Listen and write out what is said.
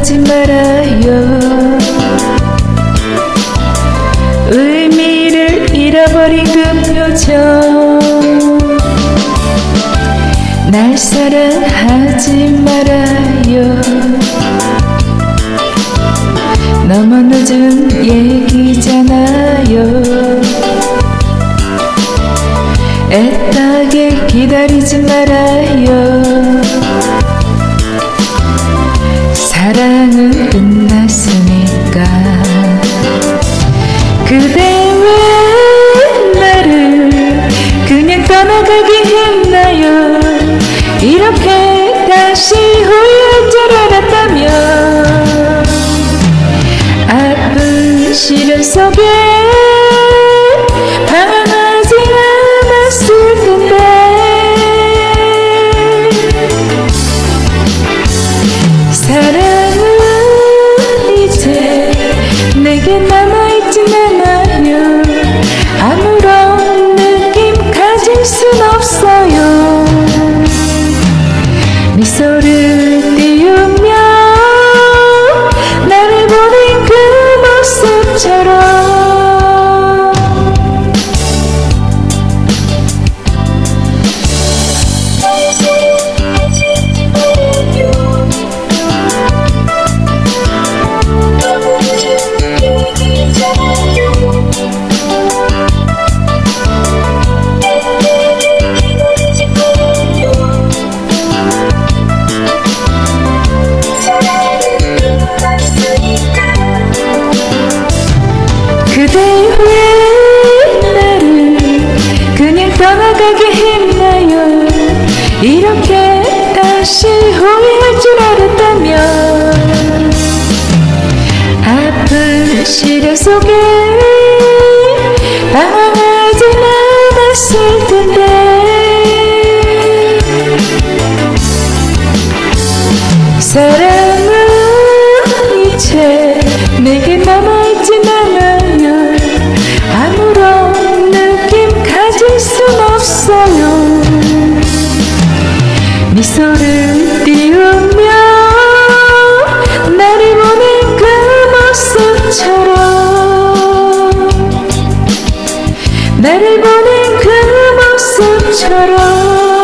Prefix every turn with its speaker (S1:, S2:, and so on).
S1: 하지 말아요. 의미를 잃어버린 그 표정, 날 사랑하지 말아요. 너무 늦은 얘기잖아요. 애타게 기다리지 말아요. 사랑은 끝났으니까. 그대 왜 나를 그냥 떠나가게 했나요? 이렇게 다시 후회할 줄 알았다면 아픈 시련 속에 방황하지 않았을 텐데. 사랑은 이제 내게 남아있진 않아요. 아무런 느낌 가질 순 없어요. 미소를 띄우며 나를 보낸 그 모습처럼. 그대 왜 나를 그냥 떠나가게 했나요? 이렇게 다시 후회할 줄 알았다면 아픈 시련 속에 방황하지 않았을 텐데. 사랑은 이제 내게 남아있진 않아요. 아무런 느낌 가질 순 없어요. 미소를 띄우며 나를 보낸 그 모습처럼, 나를 보낸 그 모습처럼.